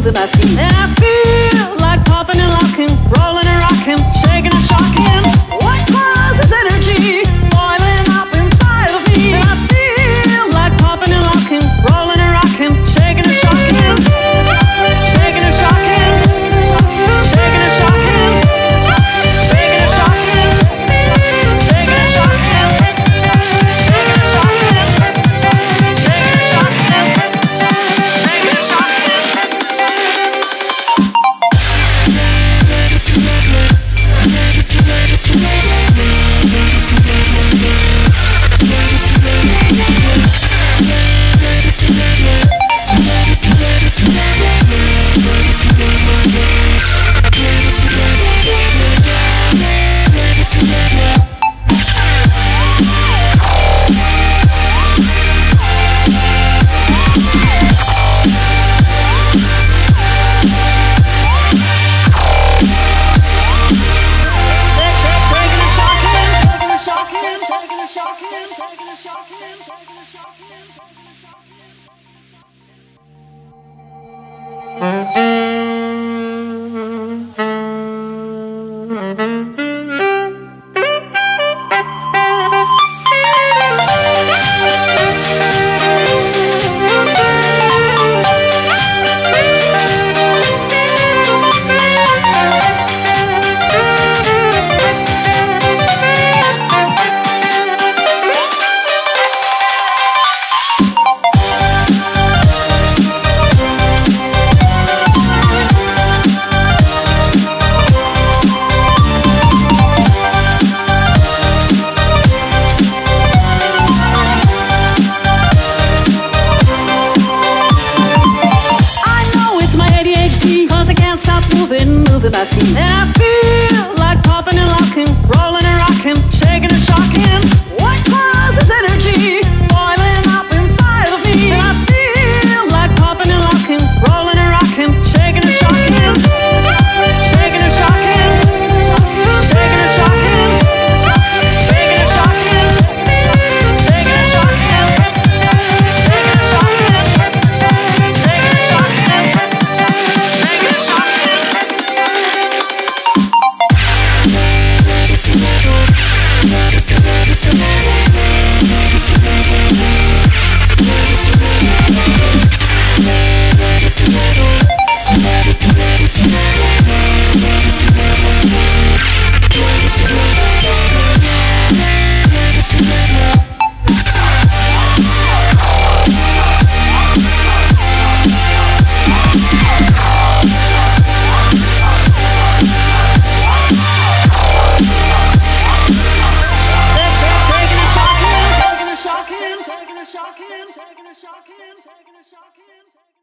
moving my feet. And I feel like popping and locking, rolling and rocking, shaking and shocking. What causes energy boiling up inside of me? And I feel like popping and locking, rolling and rocking, shaking and shocking, shaking and shocking, shaking and shocking, shaking and shocking, shaking and shocking, shaking and shocking, shaking and shocking, shaking and shocking. Moving my feet. And I feel like popping and locking, rolling and rocking, shaking and shocking. What causes energy boiling up inside of me? And I feel like popping and locking, rolling and rocking, shaking and shocking, shaking and shocking, shaking and shocking, shaking and shocking, shaking and shocking, shaking and shocking, shaking and shocking, shaking and shocking. Shaking and shocking.